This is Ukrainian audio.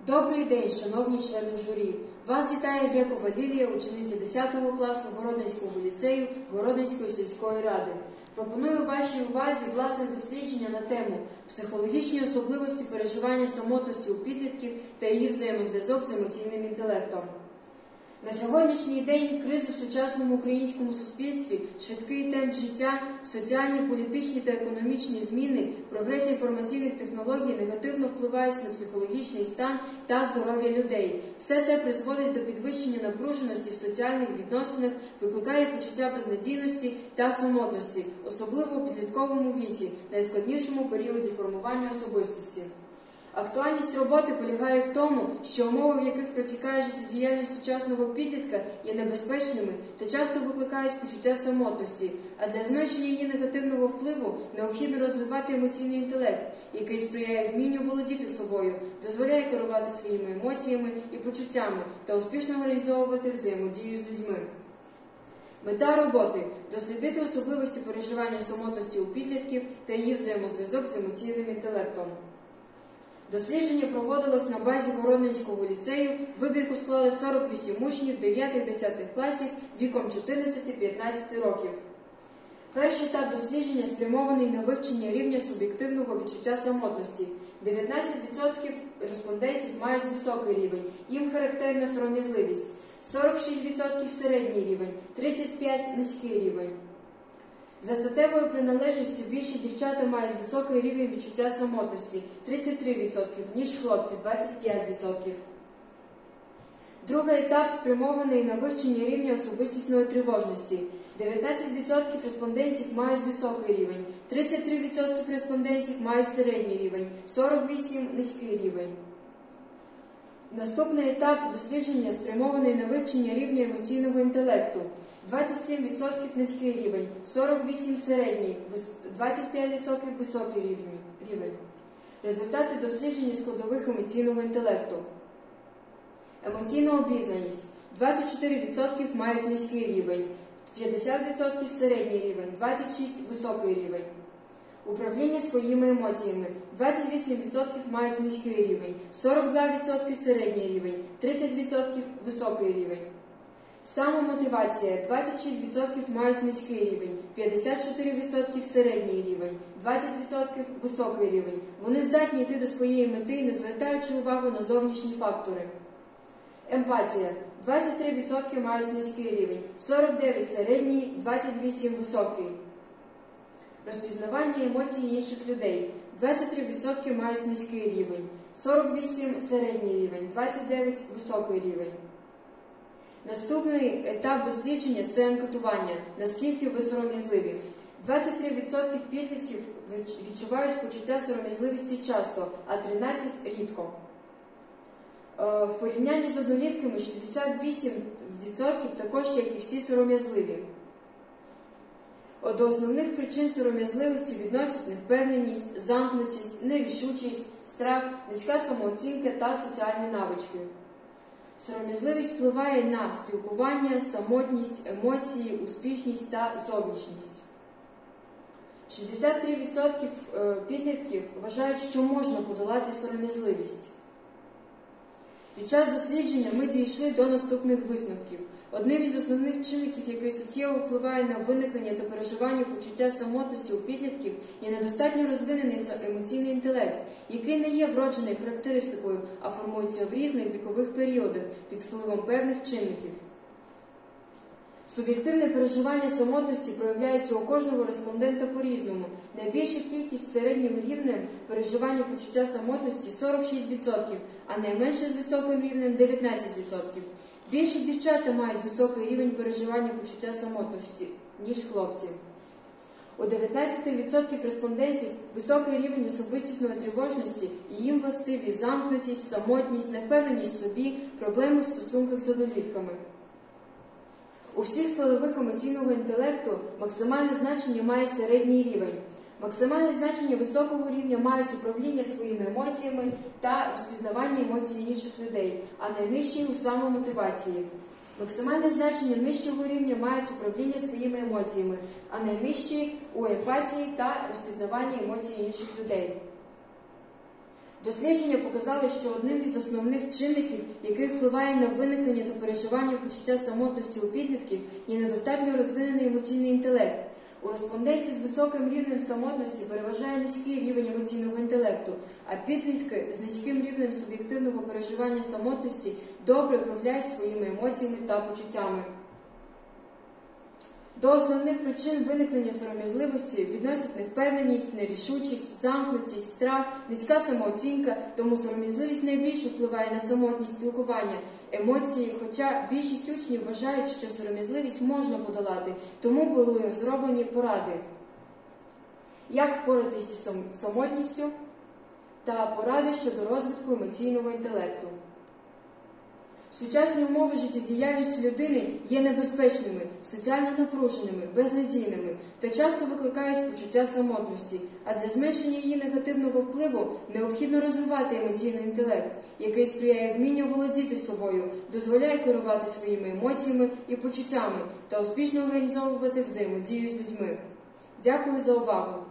Добрий день, шановні члени журі! Вас вітає Грекова Лілія, учениця 10 класу Городницького ліцею Городницької сільської ради. Пропоную вашій увазі власне дослідження на тему «Психологічні особливості переживання самотності у підлітків та її взаємозв'язок з емоційним інтелектом». На сьогоднішній день кризи в сучасному українському суспільстві, швидкий темп життя, соціальні, політичні та економічні зміни, прогрес інформаційних технологій негативно впливають на психологічний стан та здоров'я людей. Все це призводить до підвищення напруженості в соціальних відносинах, викликає почуття безнадійності та самотності, особливо у підлітковому віці, найскладнішому періоді формування особистості. Актуальність роботи полягає в тому, що умови, в яких протікає життєдіяльність сучасного підлітка, є небезпечними та часто викликають почуття самотності, а для зменшення її негативного впливу необхідно розвивати емоційний інтелект, який сприяє вмінню володіти собою, дозволяє керувати своїми емоціями і почуттями та успішно реалізовувати взаємодію з людьми. Мета роботи – дослідити особливості переживання самотності у підлітків та її взаємозв'язок з емоційним інтелектом. Дослідження проводилось на базі Городницького ліцею, вибірку склали 48 учнів 9-10 класів віком 14-15 років. Перший етап дослідження спрямований на вивчення рівня суб'єктивного відчуття самотності. 19% респондентів мають високий рівень, їм характерна сором'язливість, 46% – середній рівень, 35% – низький рівень. За статевою приналежністю більше дівчата мають високий рівень відчуття самотності – 33%, ніж хлопці – 25%. Другий етап спрямований на вивчення рівня особистісної тривожності. 19% респондентів мають високий рівень, 33% респондентів мають середній рівень, 48% – низький рівень. Наступний етап дослідження спрямований на вивчення рівня емоційного інтелекту. 27% низький рівень, 48% середній, 25% високий рівень. Результати дослідження складових емоційного інтелекту. Емоційна обізнаність. 24% мають низький рівень, 50% середній рівень, 26% високий рівень. Управління своїми емоціями. 28% мають низький рівень, 42% середній рівень, 30% високий рівень. Самомотивація. 26% мають низький рівень, 54% середній рівень, 20% високий рівень. Вони здатні йти до своєї мети, не звертаючи увагу на зовнішні фактори. Емпатія. 23% мають низький рівень, 49% середній, 28% високий. Розпізнавання емоцій інших людей. 23% мають низький рівень, 48% середній рівень, 29% високий рівень. Наступний етап дослідження – це анкетування, наскільки ви сором'язливі. 23% підлітків відчувають почуття сором'язливості часто, а 13% – рідко. В порівнянні з однолітками 68% також, як і всі, сором'язливі. До основних причин сором'язливості відносять невпевненість, замкнутість, нерішучість, страх, низька самооцінка та соціальні навички. Сором'язливість впливає на спілкування, самотність, емоції, успішність та зовнішність. 63% підлітків вважають, що можна подолати сором'язливість. Під час дослідження ми дійшли до наступних висновків. Одним із основних чинників, який суттєво впливає на виникнення та переживання почуття самотності у підлітків, є недостатньо розвинений емоційний інтелект, який не є вродженою характеристикою, а формується в різних вікових періодах під впливом певних чинників. Суб'єктивне переживання самотності проявляється у кожного респондента по-різному. Найбільша кількість з середнім рівнем переживання почуття самотності – 46%, а найменше з високим рівнем – 19%. Більше дівчата мають високий рівень переживання почуття самотності, ніж хлопці. У 19% респондентів високий рівень особистісної тривожності і їм властиві замкнутість, самотність, невпевненість в собі, проблеми в стосунках з однолітками. У всіх складових емоційного інтелекту максимальне значення має середній рівень. Максимальне значення високого рівня мають управління своїми емоціями та розпізнавання емоцій інших людей, а найнижчі – у самомотивації. Максимальне значення нижчого рівня мають управління своїми емоціями, а найнижчі – у емпатії та розпізнаванні емоцій інших людей. Дослідження показали, що одним із основних чинників, який впливає на виникнення та переживання почуття самотності у підлітків, є недостатньо розвинений емоційний інтелект. У респондентів з високим рівнем самотності переважає низький рівень емоційного інтелекту, а підлітки з низьким рівнем суб'єктивного переживання самотності добре управляють своїми емоціями та почуттями. До основних причин виникнення сором'язливості відносять невпевненість, нерішучість, замкнутість, страх, низька самооцінка, тому сором'язливість найбільше впливає на самотність спілкування, емоції, хоча більшість учнів вважають, що сором'язливість можна подолати, тому були розроблені поради. Як впоратися з самотністю та поради щодо розвитку емоційного інтелекту. Сучасні умови життєдіяльності людини є небезпечними, соціально напруженими, безнадійними та часто викликають почуття самотності, а для зменшення її негативного впливу необхідно розвивати емоційний інтелект, який сприяє вмінню володіти собою, дозволяє керувати своїми емоціями і почуттями та успішно організовувати взаємодію з людьми. Дякую за увагу!